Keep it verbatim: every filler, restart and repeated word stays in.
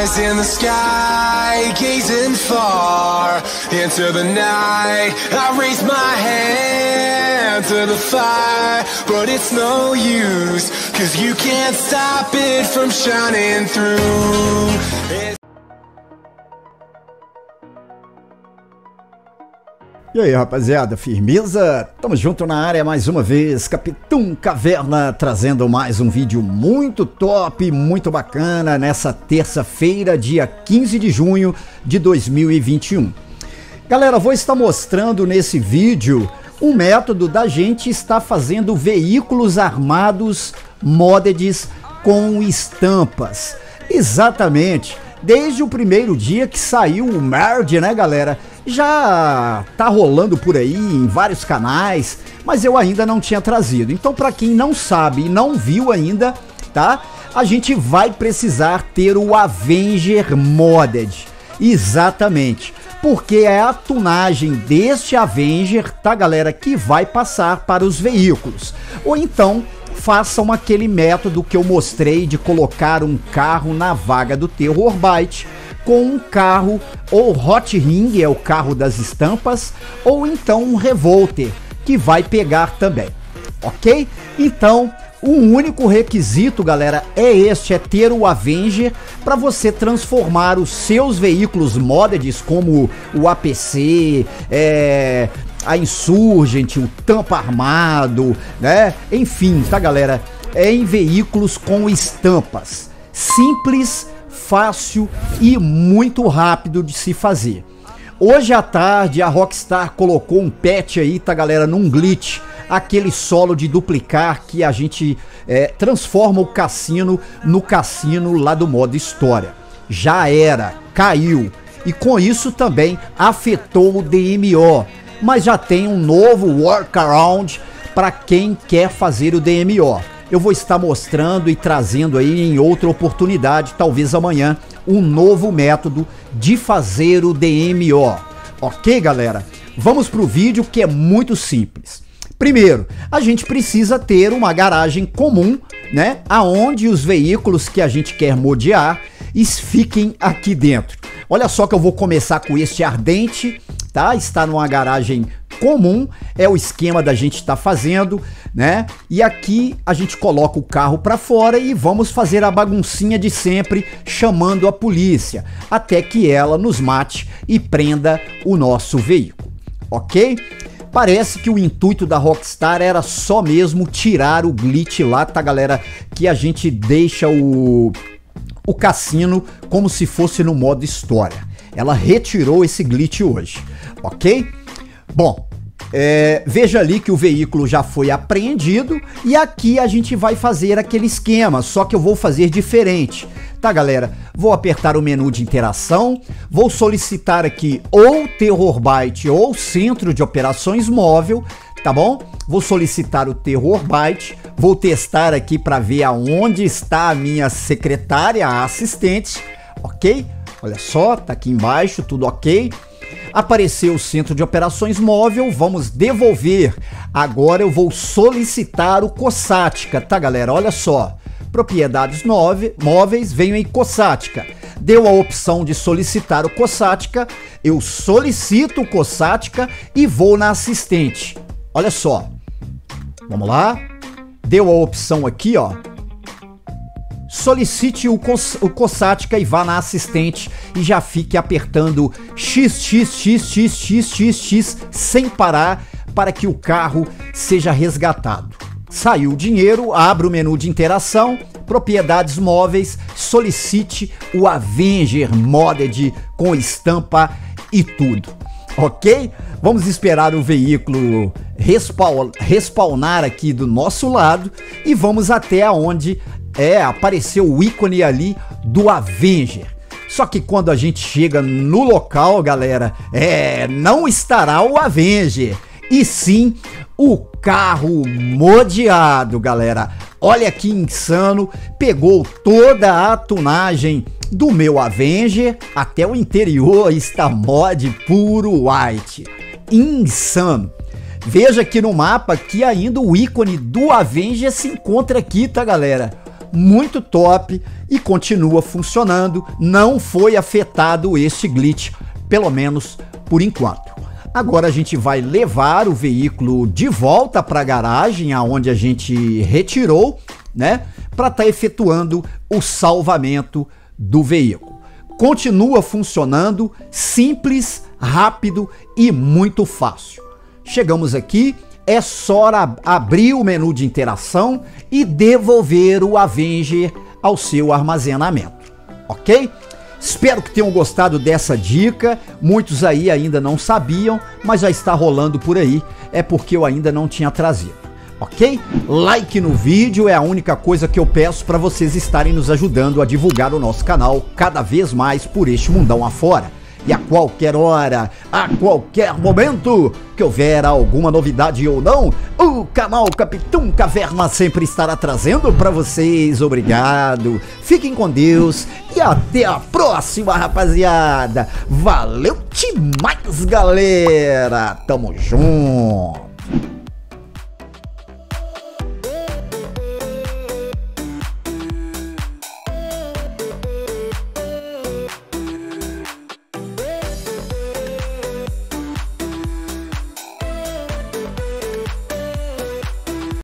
eyes in the sky, gazing far into the night. I raise my hand to the fire, but it's no use, cause you can't stop it from shining through. It's E aí, rapaziada, firmeza? Tamo junto na área mais uma vez, Capitão Caverna, trazendo mais um vídeo muito top, muito bacana, nessa terça-feira, dia quinze de junho de dois mil e vinte e um. Galera, vou estar mostrando nesse vídeo um método da gente estar fazendo veículos armados moddeds com estampas. Exatamente, desde o primeiro dia que saiu o merge, né, galera? Já tá rolando por aí em vários canais, mas eu ainda não tinha trazido. Então, para quem não sabe e não viu ainda, tá? A gente vai precisar ter o Avenger Modded. Exatamente, porque é a tunagem deste Avenger, tá, galera, que vai passar para os veículos. Ou então, façam aquele método que eu mostrei de colocar um carro na vaga do Terrorbyte, com um carro ou Hot Ring, é o carro das estampas, ou então um Revolter, que vai pegar também, ok? Então, o único requisito, galera, é este, é ter o Avenger para você transformar os seus veículos moddeds, como o A P C, é, a Insurgent, o Tampa Armado, né? Enfim, tá, galera? É em veículos com estampas. Simples, fácil e muito rápido de se fazer. Hoje à tarde a Rockstar colocou um patch aí, tá, galera, num glitch, aquele solo de duplicar que a gente é, transforma o cassino no cassino lá do modo história. Já era, caiu, e com isso também afetou o D M O, mas já tem um novo workaround para quem quer fazer o D M O. Eu vou estar mostrando e trazendo aí em outra oportunidade, talvez amanhã, um novo método de fazer o D M O. Ok, galera? Vamos pro vídeo, que é muito simples. Primeiro, a gente precisa ter uma garagem comum, né? Aonde os veículos que a gente quer modear fiquem aqui dentro. Olha só que eu vou começar com este Ardente, tá? Está numa garagem comum, é o esquema da gente estar fazendo, né? E aqui a gente coloca o carro para fora e vamos fazer a baguncinha de sempre, chamando a polícia, até que ela nos mate e prenda o nosso veículo, ok? Parece que o intuito da Rockstar era só mesmo tirar o glitch lá, tá, galera? Que a gente deixa o, o cassino como se fosse no modo história. Ela retirou esse glitch hoje, ok? Bom, é, veja ali que o veículo já foi apreendido e aqui a gente vai fazer aquele esquema, só que eu vou fazer diferente, tá, galera? Vou apertar o menu de interação, vou solicitar aqui ou Terrorbyte ou Centro de Operações Móvel, tá bom? Vou solicitar o Terrorbyte, vou testar aqui para ver aonde está a minha secretária, a assistente, ok? Olha só, tá aqui embaixo, tudo ok. Apareceu o Centro de Operações Móvel, vamos devolver. Agora eu vou solicitar o Cossática, tá, galera? Olha só, propriedades nove, móveis, venho em Cossática. Deu a opção de solicitar o Cossática, eu solicito o Cossática e vou na assistente. Olha só, vamos lá. Deu a opção aqui, ó. Solicite o, Cos, o Cossática e vá na assistente e já fique apertando X X X X X X X sem parar para que o carro seja resgatado. Saiu o dinheiro, abre o menu de interação, propriedades móveis, solicite o Avenger Modded com estampa e tudo, ok? Vamos esperar o veículo respawn, respawnar aqui do nosso lado e vamos até aonde é, apareceu o ícone ali do Avenger. Só que quando a gente chega no local, galera, é, não estará o Avenger, e sim o carro modeado, galera. Olha que insano, pegou toda a tunagem do meu Avenger, até o interior está mod puro white. Insano. Veja aqui no mapa que ainda o ícone do Avenger se encontra aqui, tá, galera? muito top e continua funcionando, não foi afetado este glitch, pelo menos por enquanto. Agora a gente vai levar o veículo de volta para a garagem, aonde a gente retirou, né, para estar efetuando o salvamento do veículo. Continua funcionando, simples, rápido e muito fácil. Chegamos aqui, é só abrir o menu de interação e devolver o Avenger ao seu armazenamento, ok? Espero que tenham gostado dessa dica, muitos aí ainda não sabiam, mas já está rolando por aí, é porque eu ainda não tinha trazido, ok? Like no vídeo é a única coisa que eu peço para vocês estarem nos ajudando a divulgar o nosso canal cada vez mais por este mundão afora. E a qualquer hora, a qualquer momento que houver alguma novidade ou não, o canal Capitão Caverna sempre estará trazendo para vocês. Obrigado, fiquem com Deus e até a próxima, rapaziada. Valeu demais, galera. Tamo junto.